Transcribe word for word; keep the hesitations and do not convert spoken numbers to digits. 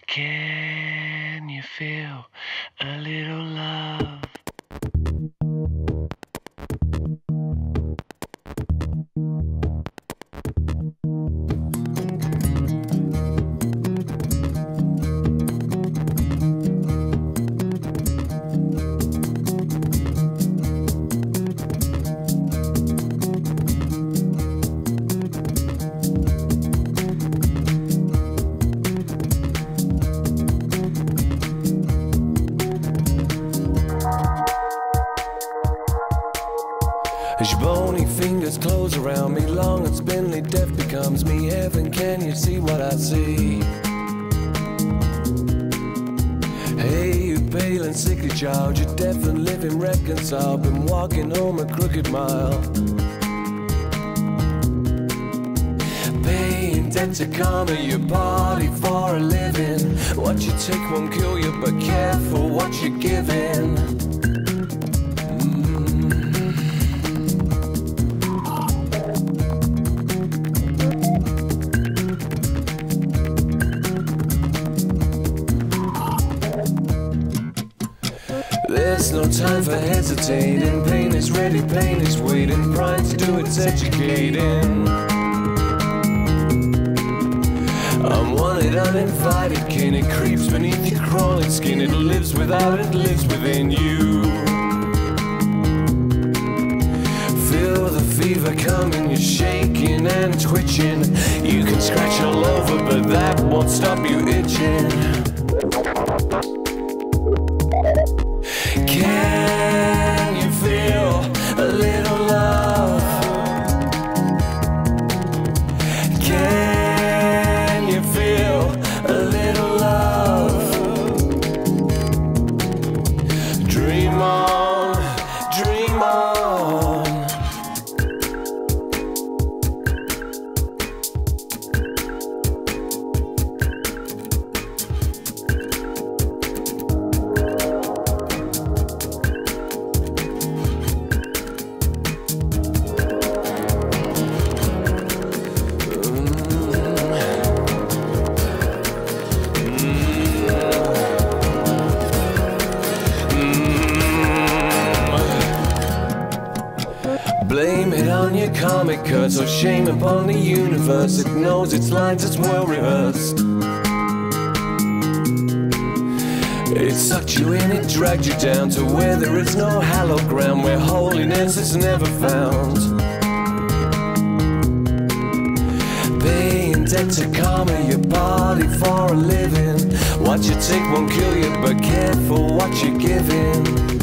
Can you feel a little love? As your bony fingers close around me, long and spindly death becomes me. Heaven, can you see what I see? Hey, you pale and sickly child, you're deaf and living reconciled, been walking home a crooked mile. Paying debt to karma, you party for a living. What you take won't kill you, but careful what you're giving. There's no time for hesitating. Pain is ready, pain is waiting. Pride to do its educating. I'm wanted, uninvited kin. It creeps beneath your crawling skin. It lives without, it lives within you. Feel the fever coming, you're shaking and twitching. You can scratch all over, but that won't stop you itching. Can you feel a little love? Can you feel a little love? Dream on, dream on. Blame it on your karmic curse, or shame upon the universe. It knows its lines, it's well rehearsed. It sucked you in, it dragged you down to where there is no hallowed ground, where holiness is never found. Paying debt to karma, you party for a living. What you take won't kill you, but careful what you're giving.